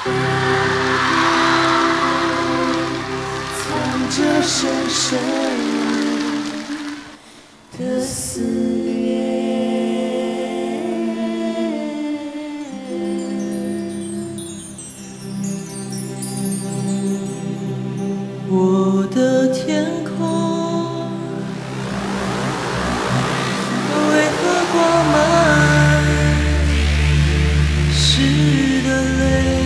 藏着深深的思念。我的天空为何挂满湿的泪？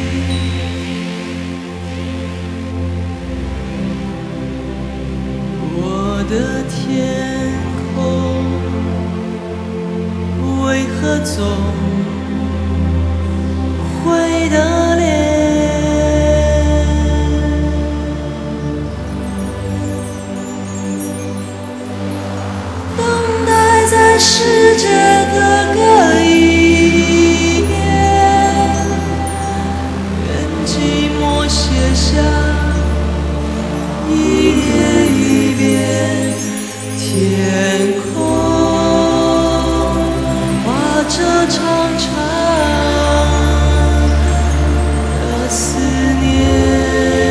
我的天空为何总会的脸？等待在世界的各一边，愿寂寞写下一页一遍天空，画着长长的思念。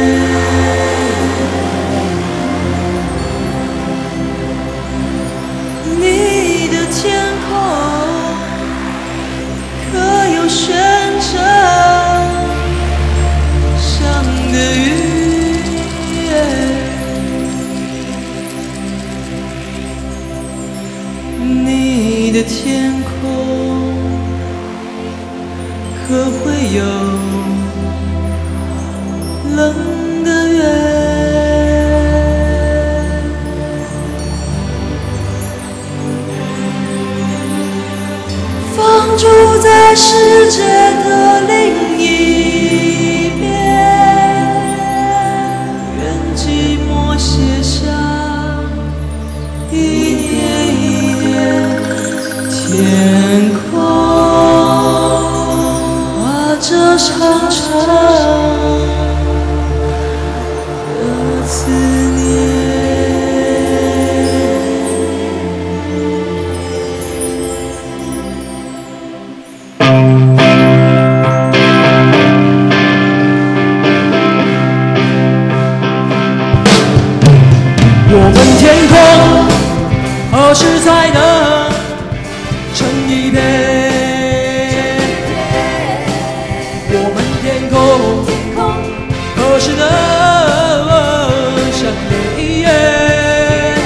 你的天空可有悬着伤的雨夜？你的天空可会有冷的月？放逐在世界的另一边，愿寂寞写下一年一年天空，画着长长的思念。我们天空何时才能成一片？我们天空何时能相连一眼？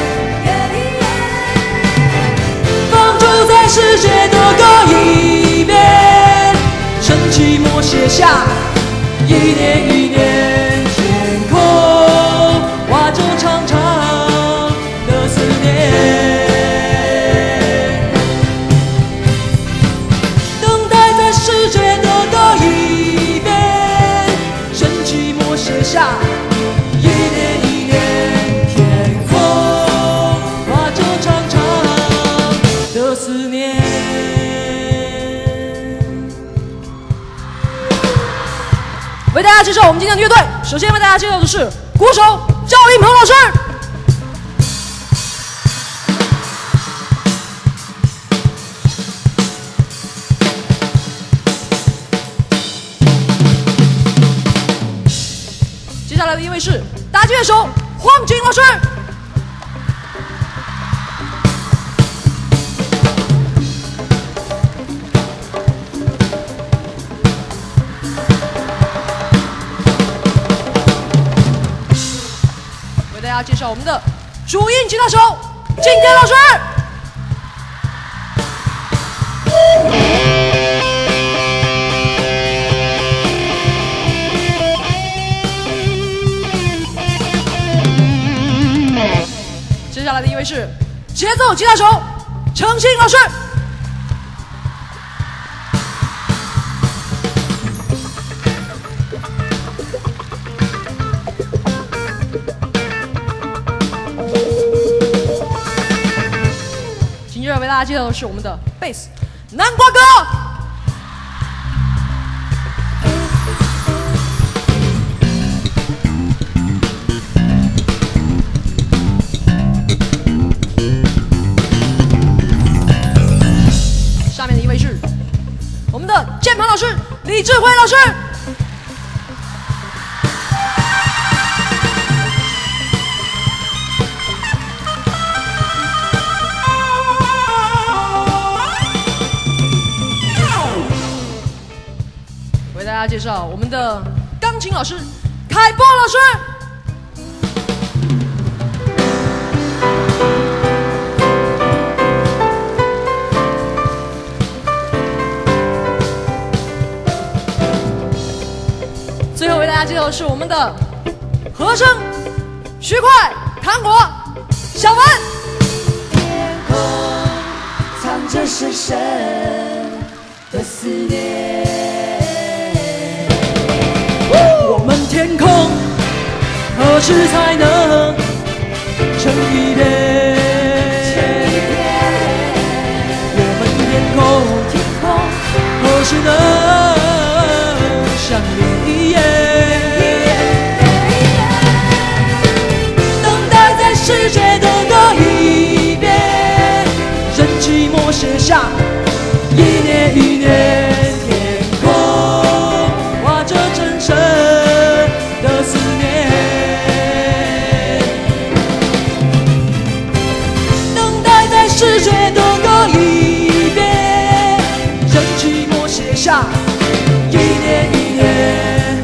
放逐在世界的各一边，趁寂寞写下一年一年天空，画着长长的思念。等待在世界的各一边，趁寂寞写下一年一年天空，画着长长的思念。为大家介绍我们今天的乐队，首先为大家介绍的是鼓手赵英鹏老师。接下来的一位是打击乐手黄景老师。为大家介绍我们的主音吉他手金田老师。接下来的一位是节奏吉他手程鑫老师。紧接着为大家介绍的是我们的贝斯南瓜哥。下面的一位是我们的键盘老师李智慧老师。 为大家介绍我们的钢琴老师凯波老师。最后为大家介绍的是我们的和声徐快、糖果、小文。 天空藏着深深的思念， 我们天空何时才能成一片？我们天空何时能相离眼？等待在世界的各一边，任寂寞写下一年一年。天空画着真深的思念，等待在世界的各一边，任寂寞写下一年一年。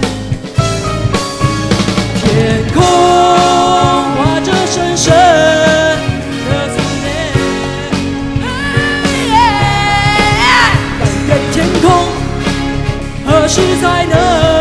天空画着深深的思念，但愿天空何时才能